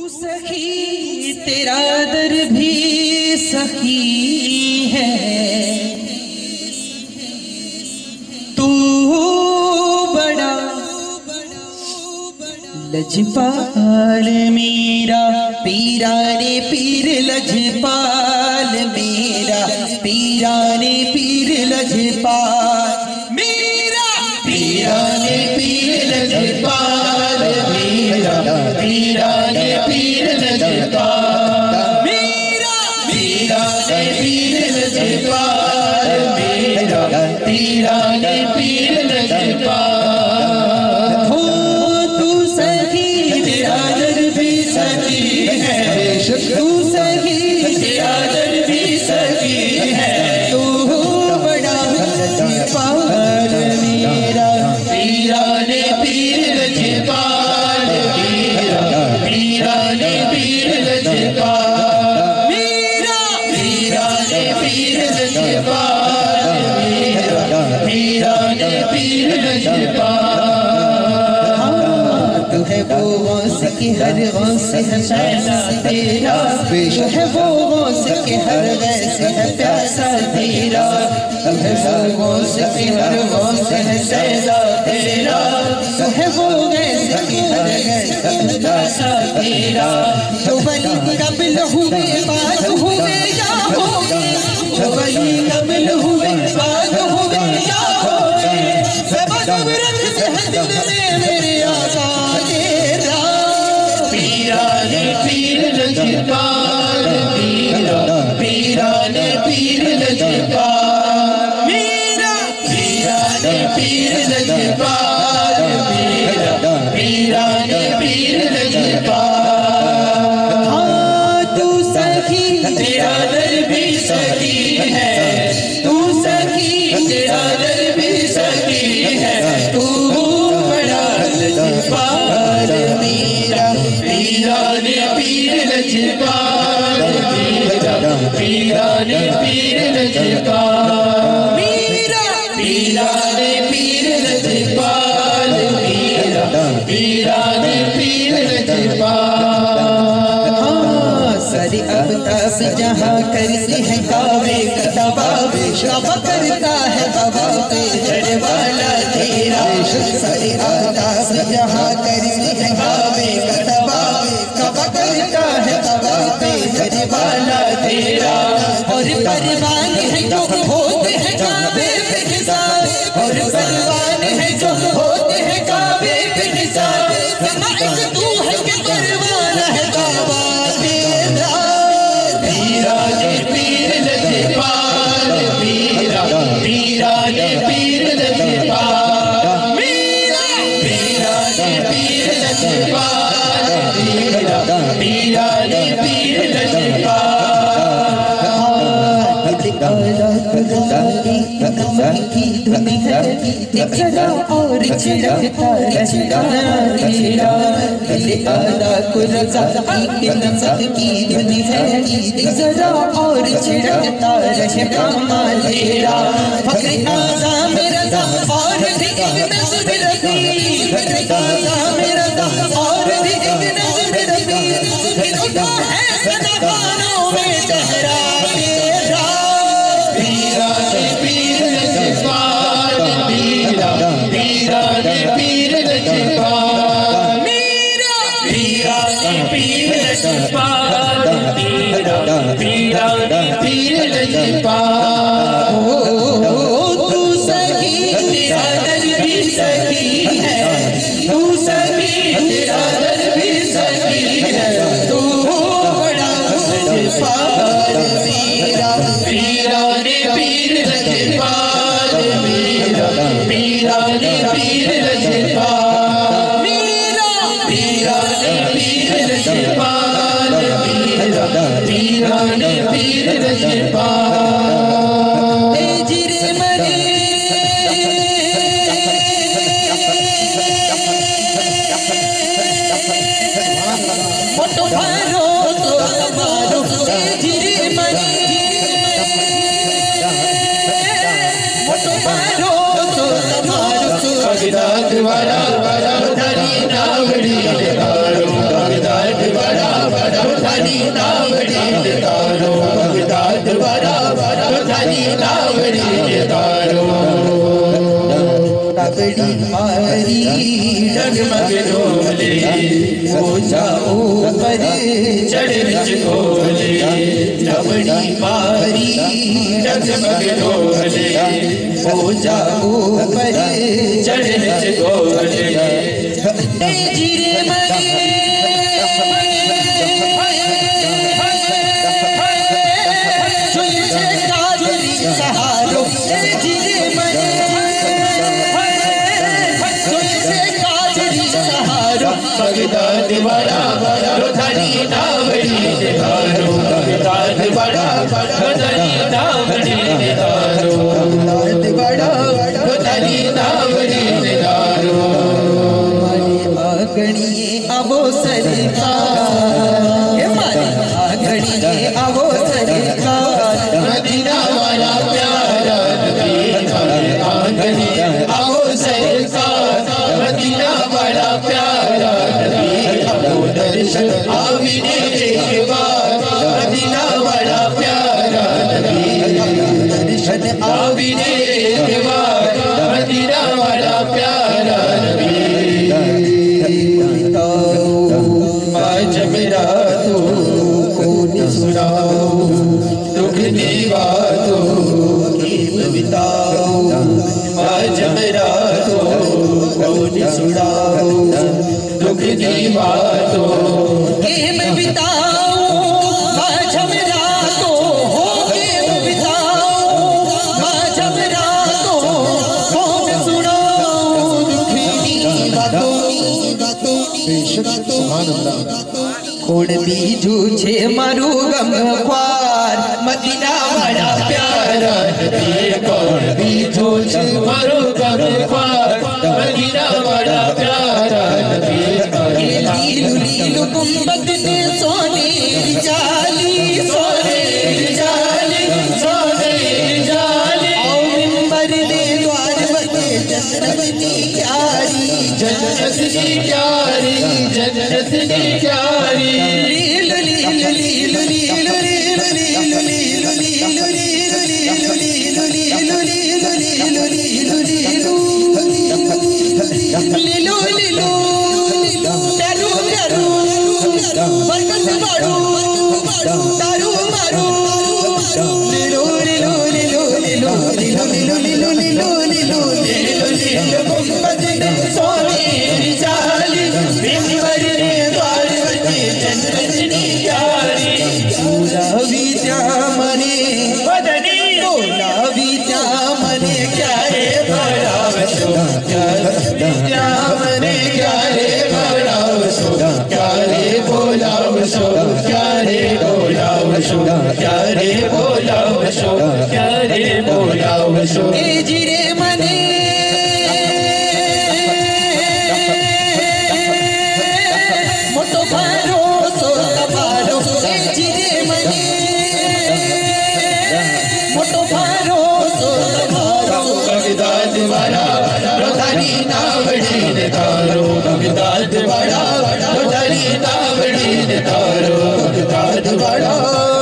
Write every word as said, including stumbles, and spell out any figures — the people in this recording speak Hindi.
सखी तेरा दर भी सखी है, तू बड़ा लजपाल मेरा पीरा ने पीर लजपाल मेरा पीरा ने पीर लजपाल मेरा पीरा ने पीर लजपाल मेरा पीरा ने पीर लजपाल मेरा पीरा ने पीर लजपाल मेरा पीरा ने पीर लजपाल। हो तू सखी तेरा दर भी सखी है, तू सखी तेरा दर भी सखी है, तू बड़ा लजपाल मेरा पीरा ने पीर लजपाल मेरा पीरा ने पीर लजपाल मेरा पीरा ने पीर लजपाल मेरा पीरा ने पीर लजपाल। तू है वो गौस के हर गौस है पैसा तेरा, तू है वो गौस के हर गैस है प्यासा तेरा, तू है वो गौस के हर गौस है पैसा तेरा, तू है वो गैस के हर गैस है प्यासा तेरा। तो बली कबल हुए बात हुए या होगे, तो बली कबल हुए बात हुए या होगे, सब रख दिल में मेरे आका तेरा पीरा ने पीर लजपाल मेरा पीरा ने पीर लजपाल मेरा पीरा ने पीर लजपाल मेरा पीरा ने पीर लजपाल। हाँ तू सखी तेरा दर भी सखी है, तू सखी तेरा दर भी सखी है, तू बड़ा लजपाल मेरा पीरा ने पीर लजपाल मेरा पीरा ने पीर लजपाल मेरा पीरा ने पीर लजपाल मेरा पीरा ने पीर लजपाल। सारी अबतास जहाँ करती है कावे कबाबे शबा करता है बाबा पे जड़ वाला तेरा, सारी अबतास जहाँ करती है कावे कबाबे कबा करता है बाबा पे जड़ वाला तेरा। और परवान है जो होते हैं काबे पे हिसाब, और परवान है जो होते हैं काबे पे हिसाब, फरमाइश तू है कि परवान है बाबा तेरा पीरा ने पीर लजपाल मेरा पीरा ने पीर लजपाल मेरा पीरा ने पीर लजपाल मेरा पीरा ने पीर लजपाल। और छिड़कता रचना तेरा आदा को रजा की नमक की धुनी है, जरा और छिड़कता रचना तेरा फक्र आजा मेरा दम और भी एक नज़र रखी, फक्र आजा मेरा दम और भी एक नज़र रखी, फिरता है सदा खानों में चेहरा तेरा पीरा ने पीर लजपाल मेरा पीरा ने पीर लजपाल मेरा पीरा ने पीर लजपाल मेरा पीरा ने पीर लजपाल। तू सखी तेरा दर भी सखी है, तू सखी तेरा दर भी सखी है, तू बड़ा लजपाल मेरा पीरा ने पीर लजपाल मेरा पीरा ने पीर लजपाल मेरा पीरा ने पीर लजपाल मेरा पीरा ने पीर लजपाल। जिरे मरे मोटो भारो तो मारो जिरे मरे मोटो भारो तो मारो वाला वाला धरी नावड़ी तबड़ी मारी डगमग डोले हो जाओ पर चढ़ गोले तबड़ी मारी डगमग डोले हो जाओ पर चढ़ गोले जीरे मरे सहारो जीरे मरे सहारो बगदाद बड़ा रोधनी नावड़ी निधारो बगदाद बड़ा रोधनी नावड़ी निधारो बगदाद बड़ा रोधनी नावड़ी निधारो आगणिए अबो सरकार मारी आगणिए अबो सरकार मदीना वाला प्यारा नबी आगणिए अबो सरकार मदीना वाला प्यारा नबी अबो दर्शन आविने एक बार मदीना वाला प्यारा नबी दर्शन आविने एक बार मदीना वाला प्यारा नबी मेरा तो कौन सुनाओ दुखनी बातों की बिताओ आज मेरा तो कौन सुनाओ दुखनी बातों की बिताओ आज मेरा तो हो के बिताओ आज मेरा तो कौन सुनाओ दुखनी बातों बातों सुभान अल्लाह कोण बीजू छे मारू गम ख्वार मदीना वाला प्यारा नबी कोण बीजू छे मारू गम ख्वार मदीना वाला प्यारा नबी लीलू लीलू गुंबद ने सोने जाली सोने जाली सोने जाली ओ मिंबर ने द्वार बने जन्नत की क्यारी जन्नत की क्यारी जन्नत की क्यारी लीलू लीलू लीलू लीलू लीलू लीलू लीलू लीलू लीलू लीलू लीलू लीलू लीलू लीलू लीलू लीलू लीलू लीलू प्यारू प्यारू बरकत बाड़ू दारू मारू लीलू लीलू लीलू लीलू लीलू लीलू लीलू लीलू लीलू लीलू लीलू गुंबद ने सोने जाली मिंबर ने द्वार बने जन्नत की क्यारी बोला विद्या मने बदनी बोला विद्या मने क्या रे बड़ा वसो विद्या मने क्या रे बड़ा वसो क्या रे बोला वसो क्या रे बोला वसो क्या रे बोला वसो क्या रे बोला वसो ए जीरे मने मोटो भारो सो भारो ए जीरे मने मोटो भारो सो भारो बगदाद वाला रोधनी नावड़ी निधारो बगदाद वाला रोधनी नावड़ी निधारो बगदाद वाला